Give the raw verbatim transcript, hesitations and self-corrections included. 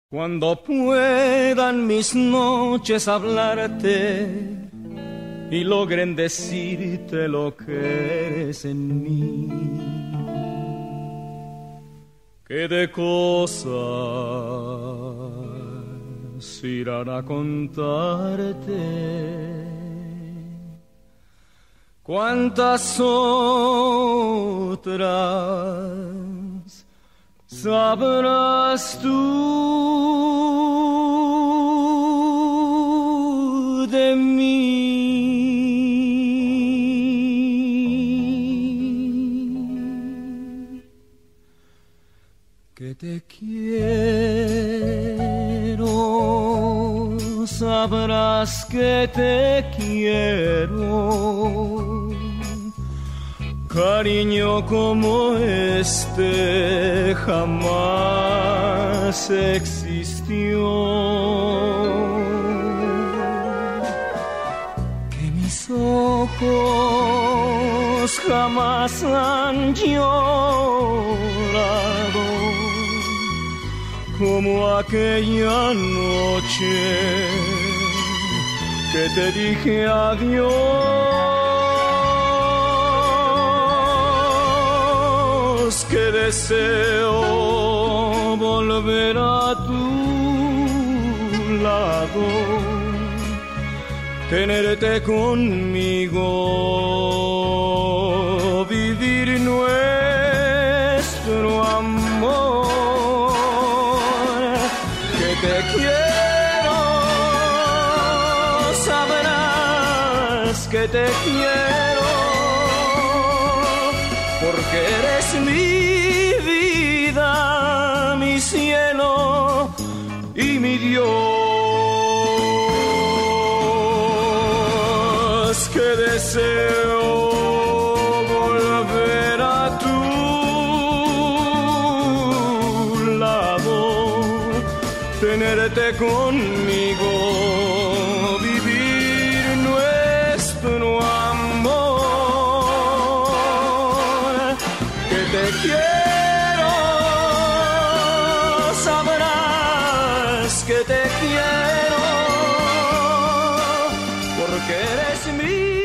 Cuando puedan mis noches hablarte y logren decirte lo que eres en mí, que de cosas irán a contarte, cuántas otras sabrás tú de mí. Que te quiero, sabrás que te quiero. Cariño como este jamás existió. Que mis ojos jamás han llorado como aquella noche que te dije adiós. Que deseo volver a tu lado, tenerte conmigo, vivir nuestro amor. Que te quiero, sabrás que te quiero, porque eres mi vida, mi cielo y mi Dios. Que deseo volver a tu lado, tenerte conmigo, vivir nuestro amor. Que te quiero, sabrás que te quiero, porque eres mío.